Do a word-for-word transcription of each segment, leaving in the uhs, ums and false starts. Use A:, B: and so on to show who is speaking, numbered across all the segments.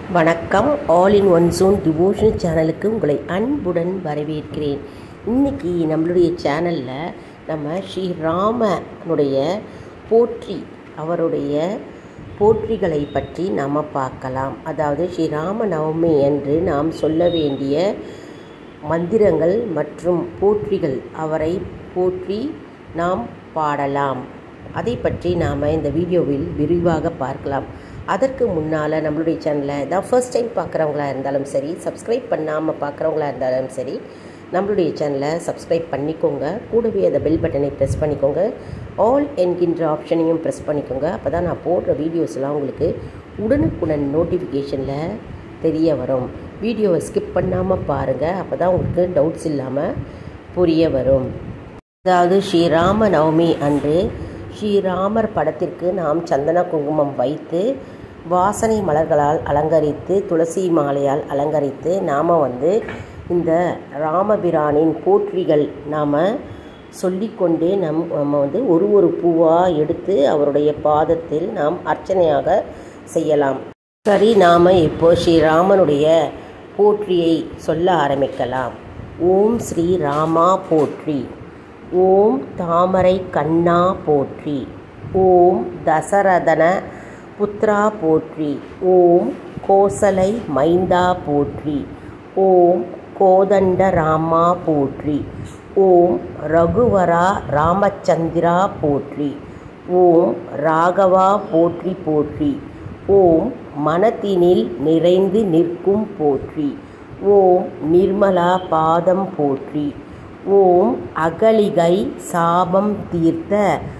A: வணக்கம். All in one zone devotional சேனலுக்கு உங்களை அன்புடன் வரவேற்கிறேன். இன்றைக்கி நம்மளுடைய சேனலில் நம்ம ஸ்ரீராமனுடைய போற்றி அவருடைய போற்றிகளை பற்றி நாம் பார்க்கலாம். அதாவது ஸ்ரீராம நவமி அன்று நாம் சொல்ல வேண்டிய மந்திரங்கள் மற்றும் போற்றிகள், அவரை போற்றி நாம் பாடலாம். அதை பற்றி நாம் இந்த வீடியோவில் விரிவாக பார்க்கலாம். அதற்கு முன்னால் நம்மளுடைய சேனலை தான் ஃபர்ஸ்ட் டைம் பார்க்குறவங்களா இருந்தாலும் சரி, சப்ஸ்கிரைப் பண்ணாமல் பார்க்குறவங்களா இருந்தாலும் சரி, நம்மளுடைய சேனலை சப்ஸ்கிரைப் பண்ணிக்கோங்க. கூடவே அந்த பெல் பட்டனை ப்ரெஸ் பண்ணிக்கோங்க. ஆல் என்கின்ற ஆப்ஷனையும் ப்ரெஸ் பண்ணிக்கோங்க. அப்போ தான் நான் போடுற வீடியோஸ்லாம் உங்களுக்கு உடனுக்குடன் நோட்டிஃபிகேஷனில் தெரிய வரும். வீடியோவை ஸ்கிப் பண்ணாமல் பாருங்கள். அப்போ தான் உங்களுக்கு டவுட்ஸ் இல்லாமல் புரிய வரும். அதாவது ஸ்ரீராம நவமி அன்று ஸ்ரீராமர் படத்திற்கு நாம் சந்தன குங்குமம் வைத்து, வாசனை மலர்களால் அலங்கரித்து, துளசி மாலையால் அலங்கரித்து நாம் வந்து இந்த ராமபிரானின் போற்றிகள் நாம் சொல்லிக்கொண்டே நம் நம்ம வந்து ஒரு ஒரு பூவாக எடுத்து அவருடைய பாதத்தில் நாம் அர்ச்சனையாக செய்யலாம். சரி, நாம் இப்போ ஸ்ரீராமனுடைய போற்றியை சொல்ல ஆரம்பிக்கலாம். ஓம் ஸ்ரீ ராமா போற்றி. ஓம் தாமரை கண்ணா போற்றி. ஓம் தசரதன புத்ரா போற்றி. ஓம் கோசலை மைந்தா போற்றி. ஓம் கோதண்ட ராமா போற்றி. ஓம் ரகுவரா ராமச்சந்திரா போற்றி. ஓம் ராகவா போற்றி போற்றி. ஓம் மனத்தினில் நிறைந்து நிற்கும் போற்றி. ஓம் நிர்மலா பாதம் போற்றி. ஓம் அகலிகை சாபம் தீர்த்த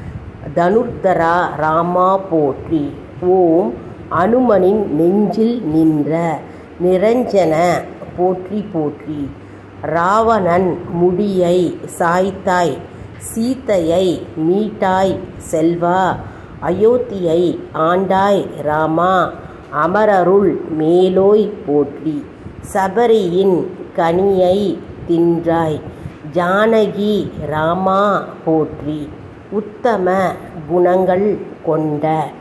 A: தனுர்தரா ராமா போற்றி. ஓம் அனுமனின் நெஞ்சில் நின்ற நிரஞ்சன போற்றி போற்றி. ராவணன் முடியை சாய்த்தாய், சீதையை மீட்டாய் செல்வா, அயோத்தியை ஆண்டாய் ராமா, அமரருள் மேலோய் போற்றி. சபரியின் கனியை தின்றாய், ஜானகி ராமா போற்றி. உத்தம குணங்கள் கொண்ட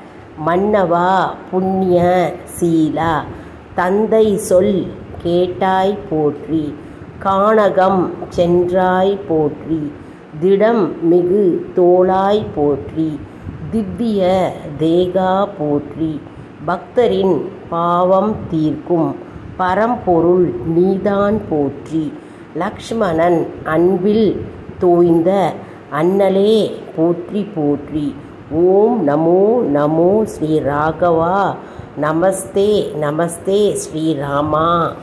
A: மன்னவா புண்ணிய சீலா, தந்தை சொல் கேட்டாய் போற்றி. கானகம் சென்றாய் போற்றி. திடம் மிகு தோளாய் போற்றி. திவ்ய தேகா போற்றி. பக்தரின் பாவம் தீர்க்கும் பரம்பொருள் நீதான் போற்றி. லக்ஷ்மணன் அன்பில் தோய்ந்த அண்ணலே போற்றி போற்றி. ஓம் நமோ நமோ ஸ்ரீ ராகவா. நமஸ்தே நமஸ்தே ஸ்ரீராமா.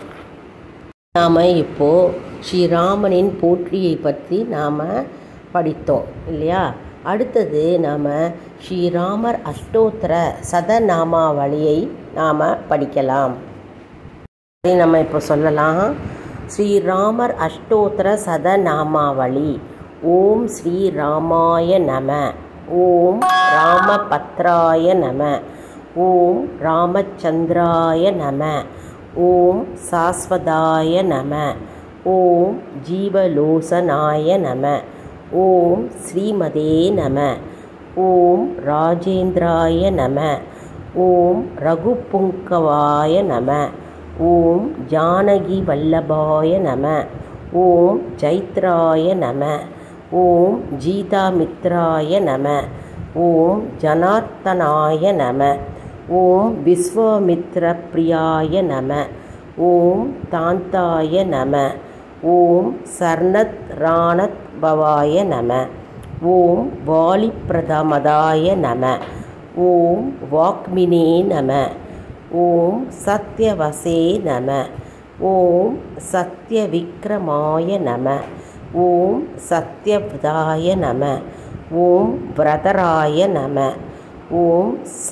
A: நாம் இப்போது ஸ்ரீராமனின் போற்றியை பற்றி நாம் படித்தோம் இல்லையா? அடுத்தது நாம் ஸ்ரீராமர் அஷ்டோத்திர சதநாமாவளியை நாம் படிக்கலாம். நம்ம இப்போ சொல்லலாம். ஸ்ரீராமர் அஷ்டோத்திர சதநாமாவளி. ஓம் ஸ்ரீ ராமாய நம. ஓம் ராமபத்ராய நம. ஓம் ராமச்சந்திராய நம. ஓம் சாஸ்வதாய நம. ஓம் ஜீவலோசனாய நம. ஓம் ஸ்ரீமதே நம. ஓம் ராஜேந்திராய நம. ஓம் ரகுபுங்கவாய நம. ஓம் ஜானகி வல்லபாய நம. ஓம் ஜைத்ராய நம. ஓம் ஜீதாமித்ராய நம. ஓம் ஜனார்த்தனாய நம. ஓம் விஸ்வாமித்ர பிரியாய நம. ஓம் தாந்தாய நம. ஓம் சர்ணத் ராணத் பவாய நம. ஓம் வாலிப்பிரதமதாய நம. ஓம் வாக்மினே நம. ஓம் சத்யவசே நம. ஓம் சத்யவிக்ரமாய நம. ஓம் சத்யவ்ரதாய நம. ஓம் விரதராய நம. ஓம்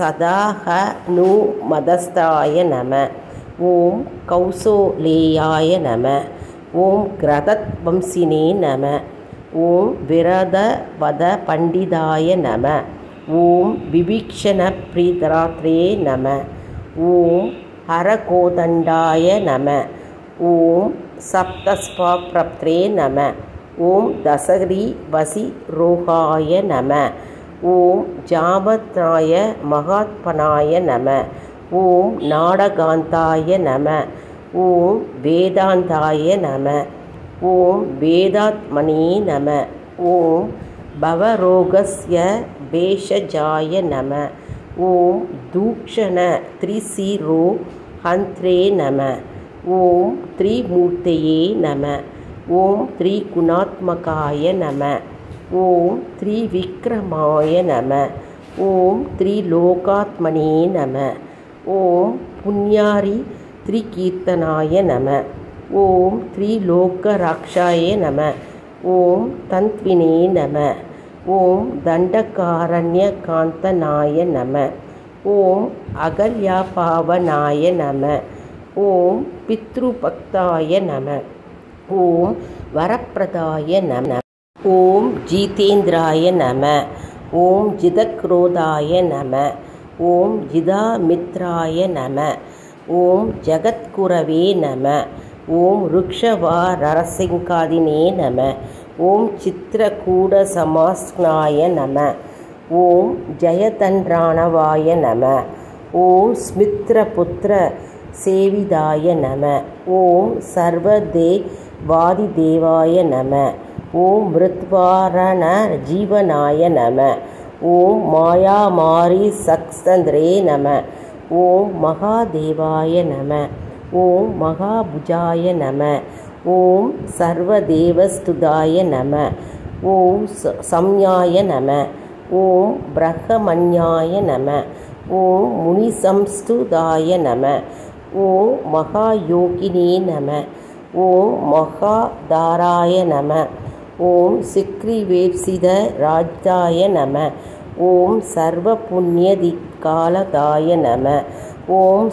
A: சதாஹனுமதஸ்தாய நம. ஓம் கௌசலேயாய நம. ஓம் கிரதத் வம்சினே நம. ஓம் விரதவத பண்டிதாய நம. ஓம் விபீக்ஷண பிரீதராத்ரே நம. ஓம் ஹரகோதண்டாய நம. ஓம் சப்தஸ்வாப்ரப்த்ரே நம. ஓம் தசகிரி வசி ரோகாய நம. ஓம் ஜாபத்ராய மகாத்மனாய நம. ஓம் நாடகாந்தாய நம. ஓம் வேதாந்தாய நம. ஓம் வேதாத்மனே நம. ஓம் பவரோகஸ்ய பேஷஜாய நம. ஓம் தூக்ஷண த்ரிசிரோ ஹந்த்ரே நம. ஓம் த்ரிமூர்த்தயே நம. ஓம் த்ரிகுணாத்மகாய நம. ஓம் த்ரிவிக்ரமாய நம. ஓம் த்ரிலோகாத்மனே நம. ஓம் புண்ணியாரி த்ரிகீர்த்தனாய நம. ஓம் த்ரிலோகராக்ஷாய நம. ஓம் தந்த்வினே நம. ஓம் தண்டகாரண்யகாந்தனாய நம. ஓம் அகல்யாபாவனாய நம. ஓம் பித்ருபக்தாய நம. ஓம் வரப்பிரதாய நம. ஓம் ஜிதேந்திராய நம. ஓம் ஜிதக்ரோதாய நம. ஓம் ஜிதாமித்ராய நம. ஓம் ஜகத்குரவே நம. ஓம் ருக்ஷவாரரசிங்காதினே நம. ஓம் சித்திரகூடசமாஸ்னாய நம. ஓம் ஜயதன்றாணவாய நம. ஓம் ஸ்மித்ரபுத்திர சேவிதாய நம. ஓம் சர்வதேவாதிதேவாய நம. ஓம் மிருத்வாரண ஜீவனாய நம. ஓம் மாயாமாரி சக்ஸ்தந்திரே நம. ஓம் மகாதேவாய நம. ஓம் மகாபுஜாய நம. ஓம் சர்வதேவஸ்துதாய நம. ஓம் சம்யாய நம. ஓம் பிரஹ்மண்யாய நம. ஓம் முனிசம்ஸ்துதாய நம. ஓம் மகாயோகினே நம. ஓம் மகாதாராய நம. ஓம் சிக்ரிவேப்சித ராஜாய நம. ஓம் சர்வபுண்ணியதிகாலதாய நம. ஓம்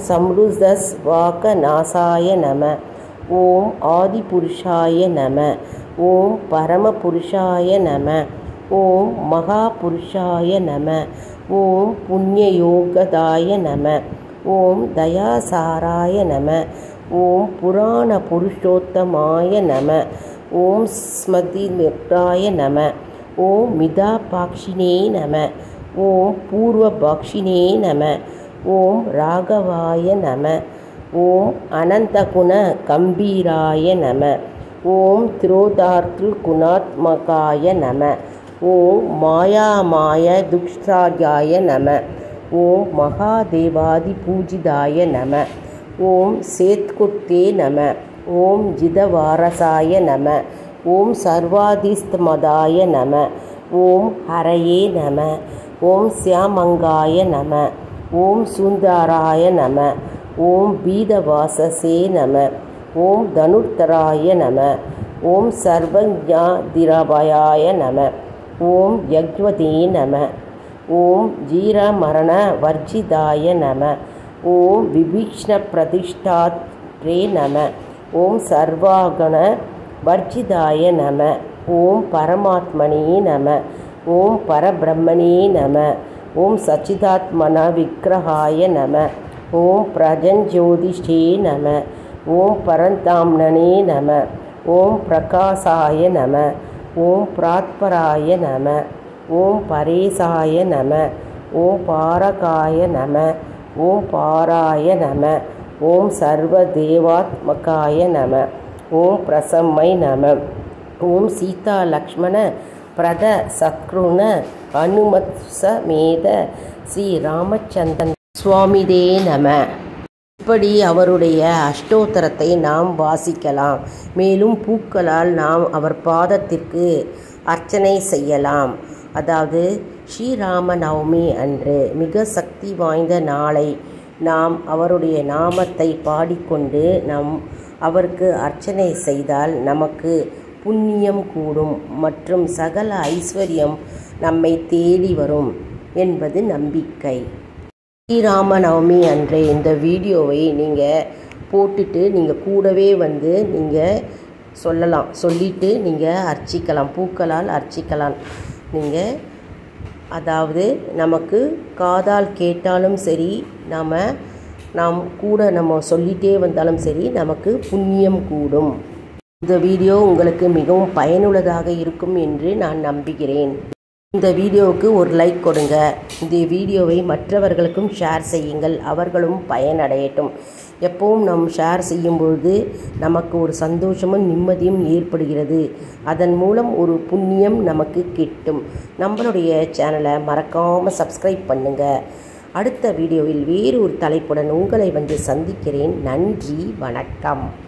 A: சம்ருதஸ்வாகநாசாய நம. ஓம் ஆதிபுருஷாய நம. ஓம் பரமபுருஷாய நம. ஓம் மகாபுருஷாய நம. ஓம் புண்ணியயோகதாய நம. ஓம் தயாசாராய நம. ஓம் புராண புருஷோத்தமாய நம. ஓம் ஸ்மதிமித்ராய நம. ஓம் மிதாபாக்ஷினே நம. ஓம் பூர்வபாக்ஷினே நம. ஓம் ராகவாய நம. ஓம் அனந்தகுண கம்பீராய நம. ஓம் திரோதார்த்து குணாத்மகாய நம. ஓம் மாயாமாய துக்ஷாயாய நம. ஓம் மகாதேவாதி பூஜிதாய நம. ஓம் சேத்குர்த்தே நம. ஓம் ஜிதவாரசாய நம. ஓம் சர்வாதிஸ்தமதாய நம. ஓம் ஹரயே நம. ஓம் சியாமங்காய நம. ஓம் சுந்தராய நம. ஓம் பீதவாசசே நம. ஓம் தனுர்தராய நம. ஓம் சர்வஜாதிரபயாய நம. ஓம் யக்வதே நம. ஓம் ஜீரமரண வர்ஜிதாய நம. ஓம் விபீக்ஷ்ண பிரதிஷ்டாத்ரே நம. ஓம் சர்வாகண வர்ஜிதாய நம. ஓம் பரமாத்மனே நம. ஓம் பரபிரம்மணே நம. ஓம் சச்சிதாத்மன விக்கிரகாய நம. ஓம் பிரஜஞ்சோதிஷே நம. ஓம் பரந்தாம்னே நம. ஓம் பிரகாசாய நம. ஓம் பிராத்பராய நம. ஓம் பரேசாய நம. ஓம் பாரகாய நம. ஓம் பாராய நம. ஓம் சர்வதேவாத்மகாய நம. ஓம் பிரசம்மை நம. ஓம் சீதா லக்ஷ்மண பிரத சத்ருண அனுமத் சமேத ஸ்ரீ ராமச்சந்திரன் சுவாமிதே நம. இப்படி அவருடைய அஷ்டோத்தரத்தை நாம் வாசிக்கலாம். மேலும் பூக்களால் நாம் அவர் பாதத்திற்கு அர்ச்சனை செய்யலாம். அதாவது ஸ்ரீராம நவமி அன்று மிக சக்தி வாய்ந்த நாளை நாம் அவருடைய நாமத்தை பாடிக்கொண்டு நம் அவருக்கு அர்ச்சனை செய்தால் நமக்கு புண்ணியம் கூடும் மற்றும் சகல ஐஸ்வர்யம் நம்மை தேடி வரும் என்பது நம்பிக்கை. ஸ்ரீராம நவமி அன்றைய இந்த வீடியோவை நீங்கள் போட்டுட்டு நீங்கள் கூடவே வந்து நீங்கள் சொல்லலாம். சொல்லிவிட்டு நீங்கள் அர்ச்சிக்கலாம், பூக்களால் அர்ச்சிக்கலாம். நீங்கள் அதாவது நமக்கு காதால் கேட்டாலும் சரி, நாம் நாம் கூட நம்ம சொல்லிகிட்டே வந்தாலும் சரி, நமக்கு புண்ணியம் கூடும். இந்த வீடியோ உங்களுக்கு மிகவும் பயனுள்ளதாக இருக்கும் என்று நான் நம்புகிறேன். இந்த வீடியோவுக்கு ஒரு லைக் கொடுங்க. இந்த வீடியோவை மற்றவர்களுக்கும் ஷேர் செய்யுங்கள், அவர்களும் பயனடையட்டும். எப்பவும் நாம் ஷேர் செய்யும்பொழுது நமக்கு ஒரு சந்தோஷமும் நிம்மதியும் ஏற்படுகிறது. அதன் மூலம் ஒரு புண்ணியம் நமக்கு கிட்டும். நம்மளுடைய சேனலை மறக்காமல் சப்ஸ்கிரைப் பண்ணுங்கள். அடுத்த வீடியோவில் வேறு ஒரு தலைப்புடன் உங்களை வந்து சந்திக்கிறேன். நன்றி, வணக்கம்.